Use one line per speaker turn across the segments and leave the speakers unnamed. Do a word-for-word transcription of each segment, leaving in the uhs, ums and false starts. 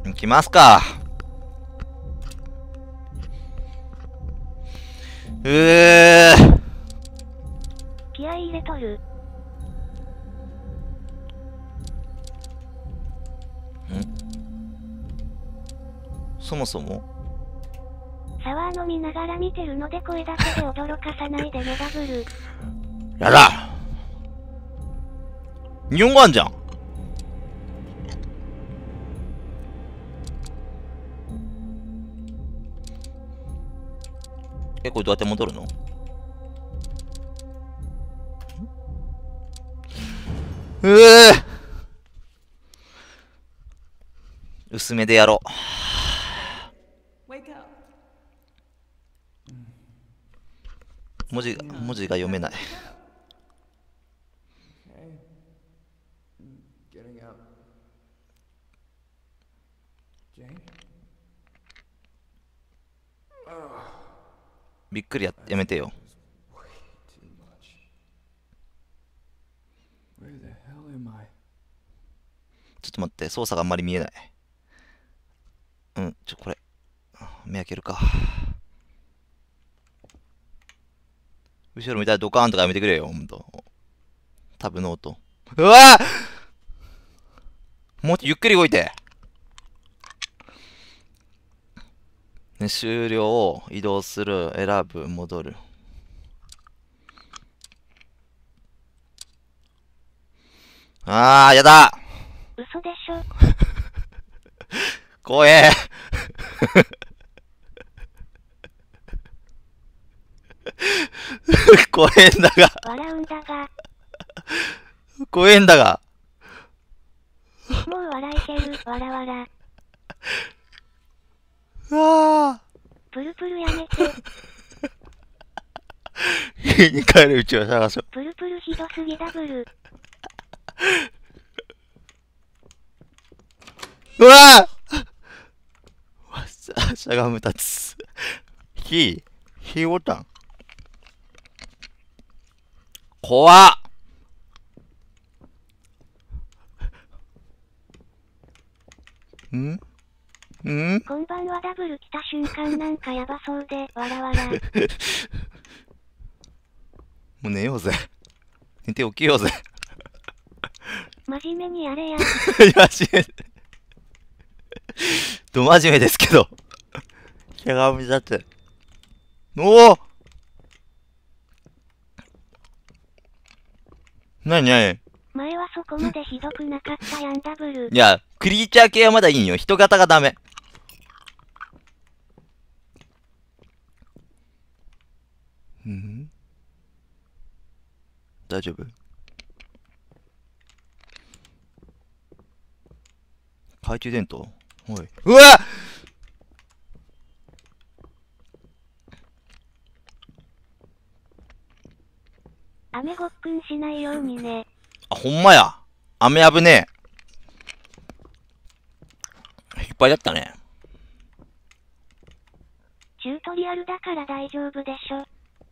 行きますか。うー。
気合い入れとる。
ん？そもそも
サワー飲みながら見てるので声だけで驚かさないでねダブル。
やだ。日本語あんじゃん。え、これどうやって戻るの？うぅー、薄めでやろう。文字が、文字が読めない。びっくりや、やめてよ。ちょっと待って、操作があんまり見えない。うん、ちょ、これ。目開けるか。後ろ見たらドカーンとかやめてくれよ、ほんと。タブノート。うわぁ！もうちょっとゆっくり動いて。ね、終了を移動する、選ぶ、戻る。あー、やだ！
嘘でしょ。
怖え。怖えんだが。
笑うんだが。
怖えんだが。
もう笑いける、わらわら。
うわ
ー。プルプルやめて。
家に帰るうちを探そう。
プルプルひどすぎダブル。
うわぁ！わっさ、しゃがむたつ。火、火ボタン。怖っ！んん
こんばんはダブル来た瞬間なんかやばそうで、わらわら。も
う寝ようぜ。寝て起きようぜ。
真面目にやれや。
真面目。ど真面目ですけど。しゃがみだって。おお！なになに？
前はそこまでひどくなかったやんダブル。
いや、クリーチャー系はまだいいんよ。人型がダメ。ん？大丈夫？懐中電灯？おい。うわっ！
雨ごっくんしないようにね。
あ、ほんまや。雨危ねえ。いっぱいだったね。
チュートリアルだから大丈夫でしょ。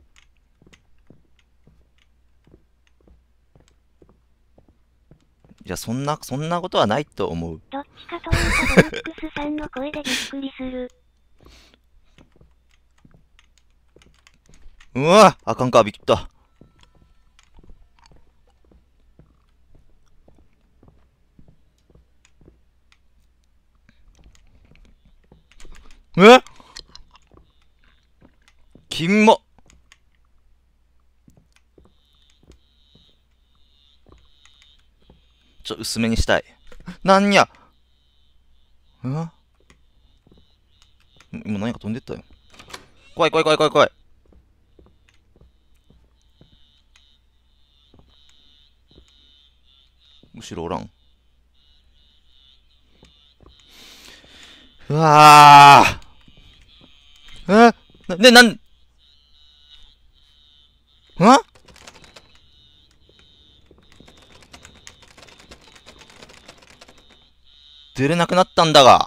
いや、そんな、そんなことはないと思う。
どっちかというとドルックスさんの声でびっくりする。
うわあかんか、びっくった。え？きんも。ちょ、薄めにしたい。なんや。うわ？今何か飛んでったよ。怖い怖い怖い怖い怖い。後ろおらん。うわー。え？な、ね、なん、ん？出れなくなったんだが。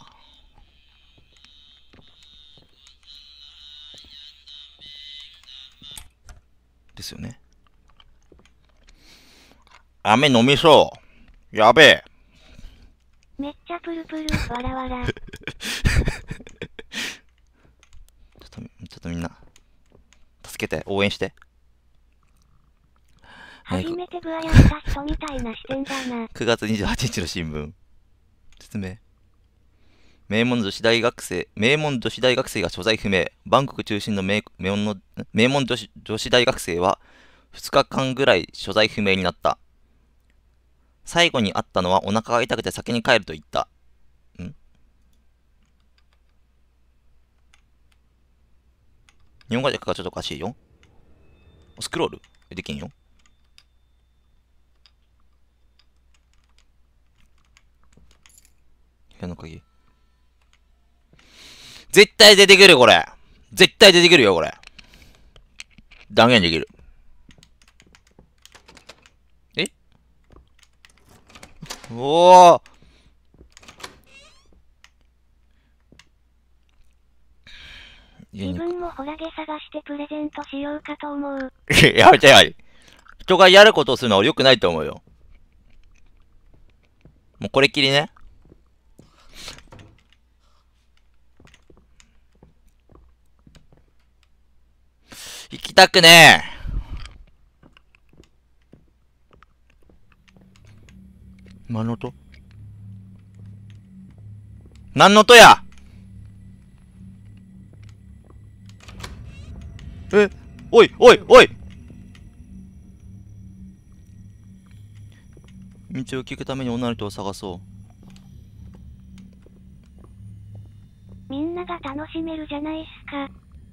ですよね。飴飲みそう。やべえ。
めっちゃプルプル、わらわら。
ちょっと、ちょっとみんな、助けて、応援して。
初めて部屋やった人みたいな視点だな。
くがつにじゅうはちにちの新聞。説明。名門女子大学生、名門女子大学生が所在不明。バンコク中心の名名門の名門女子女子大学生はふつかかんぐらい所在不明になった。最後に会ったのはお腹が痛くて先に帰ると言った。ん日本語で書くからちょっとおかしいよ。スクロールできんよ。部屋の鍵。絶対出てくる、これ。絶対出てくるよ、これ。断言できる。えおー。
自分もホラゲ探してプレゼントしようかと思う。
やめてやり。人がやることをするのは俺良くないと思うよ。もうこれっきりね。行きたくねえ。何の音？何の音や？え、おいおいおい！道を聞くために女の人を探そう。
みんなが楽しめるじゃないっすか。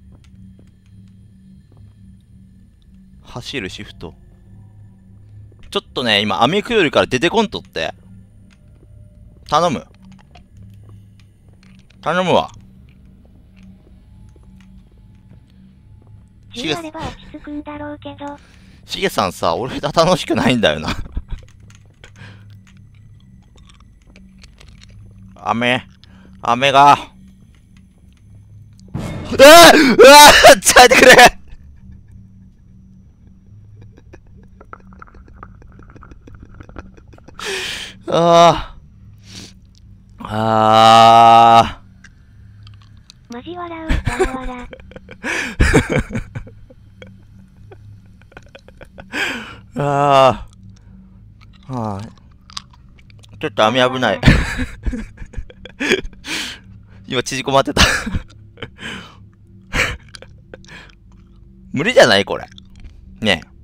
走るシフト。ちょっとね、今、アメクよりから出てこんとって。頼む。頼むわ。
じゅうあれば落ち着くんだろうけど。
しげさんさ、俺が楽しくないんだよな。雨、雨が。うわぁうわぁちょいてくれああ。ああ。
マジ笑う、わらわら。
ああ。はあ。ちょっと雨危ない。今縮こまってた。無理じゃないこれ。ねえ。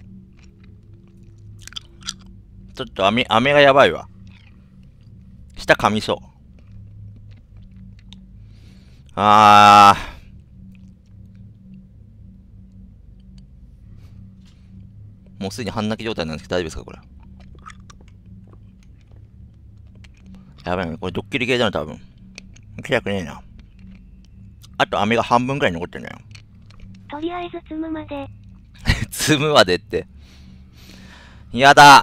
ちょっと雨、雨がやばいわ。下噛みそう。あー。もうすでに半泣き状態なんですけど大丈夫ですかこれ。やばいね。これドッキリ系だな、多分。行きたくねえな。あと飴が半分くらい残ってんだよ。
とりあえず積むまで。
積むまでって。やだ。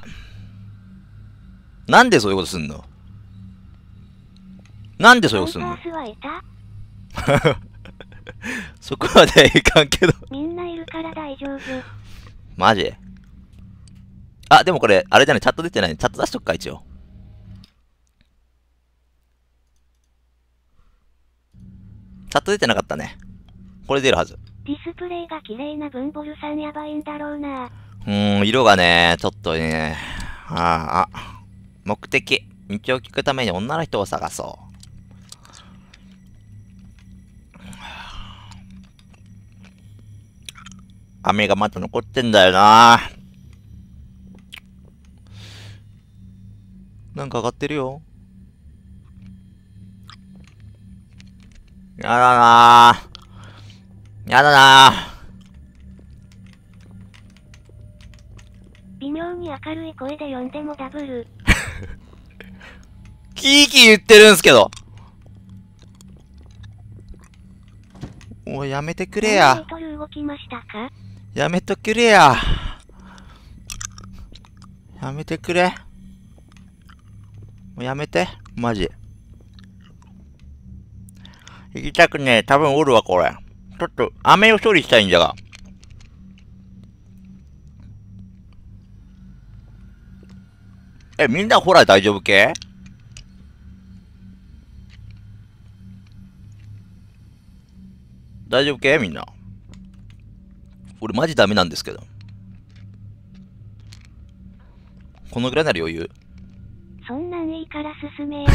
なんでそういうことすんの？なんでそういうことすんの？
はいた
そこまではいかんけど。
みんないるから大丈夫。
マジ？あ、でもこれ、あれじゃない、チャット出てない。チャット出しとくか、一応。チャット出てなかったね。これ出るはず。
ディスプレイが綺麗な文ボルさんやばいんだろうな。
うーん、色がね、ちょっとね、ああ、目的。道を聞くために女の人を探そう。雨がまた残ってんだよな。なんか上がってるよ。やだなぁ。やだなぁ。
微妙に明るい声で呼んでもダブル。
キーキー言ってるんすけど。もうやめてくれや。
動きましたか？
やめとくれや。やめてくれ。もうやめて。マジ。行きたくねえ。多分おるわ、これ。ちょっと、雨を処理したいんじゃが。え、みんなホラー大丈夫系？ 大丈夫けみんな。俺マジダメなんですけど。このぐらいなら余裕。
そんなんいいから進めや。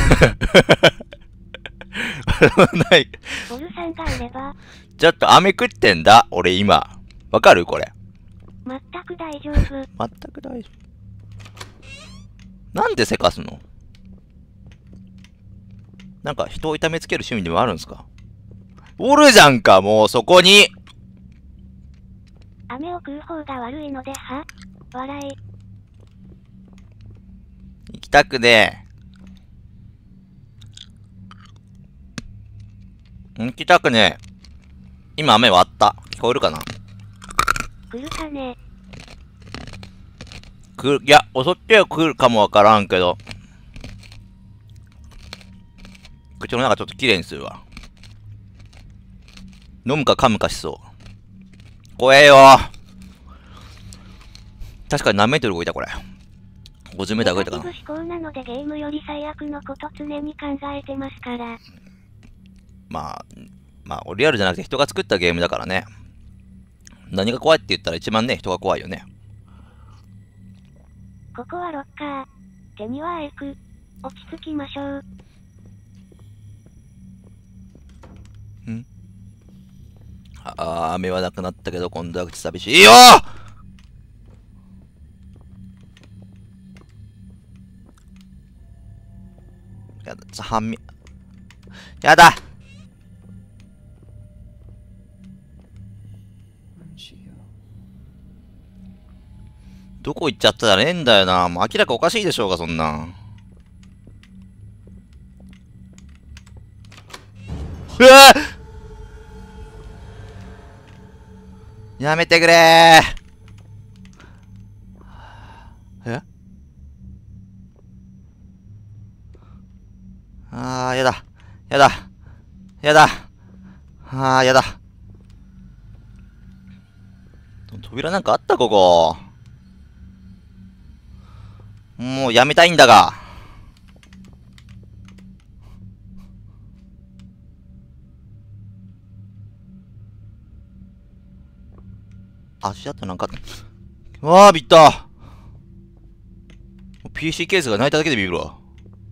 ない。
ボルさんがいれば。
ちょっと飴食ってんだ、俺今。わかるこれ。
全く大丈夫。
全く大丈夫。なんでせかすの？なんか人を痛めつける趣味でもあるんですか？おるじゃんか、もうそこに。
飴を食う方が悪いのでは？笑い。
行きたくねえ。行きたくねえ。今飴割った。聞こえるかな？
来るかね。
来る、いや、襲っては来るかもわからんけど。口の中ちょっときれいにするわ。飲むか噛むかしそう。怖えよ。確かに何メートル動いたこれ。ごじゅうメートル動いたかな。
ネガティブ思考なのでゲームより最悪のこと常に考えてますから。
まあ、まあ、リアルじゃなくて人が作ったゲームだからね。何が怖いって言ったら一番ね、人が怖いよね。
ここはロッカー。手にはアイク。落ち着きましょう。
ん？ああ、飴はなくなったけど、今度は口寂しいよ。やだ、ちょ、半身。やだ。どこ行っちゃったらねえんだよな。もう明らかおかしいでしょうが、そんな。うわっ！やめてくれー。え？あー、やだ。やだ。やだ。あー、やだ。扉なんかあったここ。もうやめたいんだが。足跡なんか、わあ、びった。ピーシー ケースが泣いただけでビビるわ。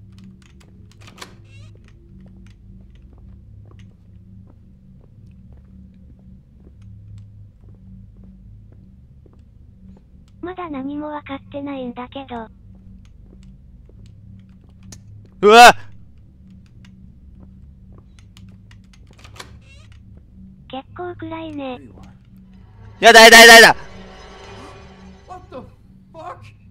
まだ何も分かってないんだけど。
うわ！
結構暗いね。
やだやだやだやだ！
What the fuck?